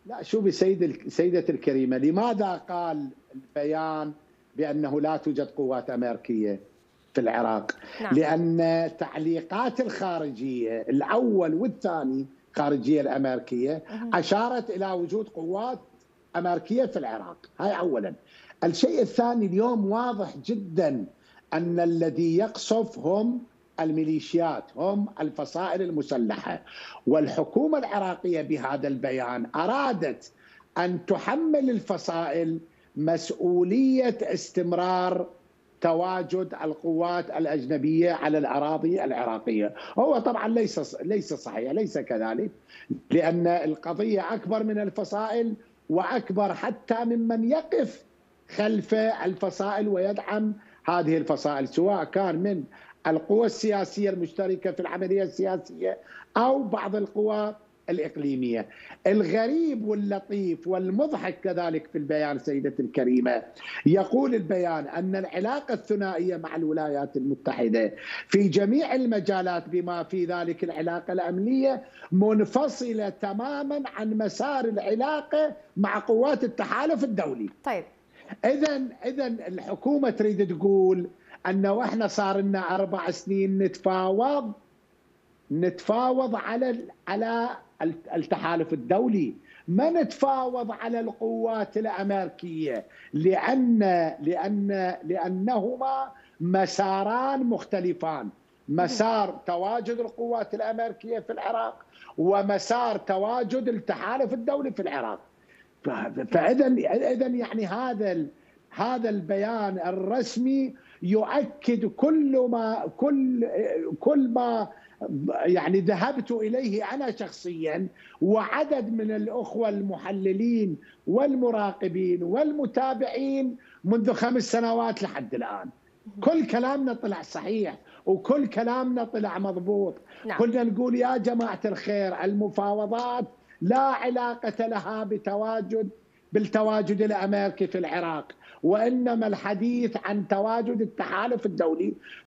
لا شوفي سيدتي الكريمة، لماذا قال البيان بأنه لا توجد قوات أمريكية في العراق؟ نعم. لأن تعليقات الخارجية الأول والثاني خارجية الأمريكية أشارت إلى وجود قوات أمريكية في العراق. هاي أولا. الشيء الثاني، اليوم واضح جدا أن الذي يقصف هم الميليشيات، هم الفصائل المسلحة، والحكومة العراقية بهذا البيان أرادت أن تحمل الفصائل مسؤولية استمرار تواجد القوات الأجنبية على الأراضي العراقية. هو طبعا ليس صحيح، ليس كذلك، لأن القضية أكبر من الفصائل وأكبر حتى ممن يقف خلف الفصائل ويدعم هذه الفصائل، سواء كان من القوى السياسية المشتركة في العملية السياسية أو بعض القوى الإقليمية. الغريب واللطيف والمضحك كذلك في البيان سيدتي الكريمة، يقول البيان أن العلاقة الثنائية مع الولايات المتحدة في جميع المجالات بما في ذلك العلاقة الأمنية منفصلة تماما عن مسار العلاقة مع قوات التحالف الدولي. طيب إذا الحكومة تريد تقول أنه إحنا صار لنا 4 سنين نتفاوض على التحالف الدولي، ما نتفاوض على القوات الأمريكية، لأنهما مساران مختلفان، مسار تواجد القوات الأمريكية في العراق ومسار تواجد التحالف الدولي في العراق. فإذا يعني هذا البيان الرسمي يؤكد كل ما يعني ذهبت إليه أنا شخصيا وعدد من الأخوة المحللين والمراقبين والمتابعين منذ 5 سنوات لحد الآن. كل كلامنا طلع صحيح وكل كلامنا طلع مضبوط. نعم. كنا نقول يا جماعة الخير، المفاوضات لا علاقة لها بالتواجد الأمريكي في العراق، وإنما الحديث عن تواجد التحالف الدولي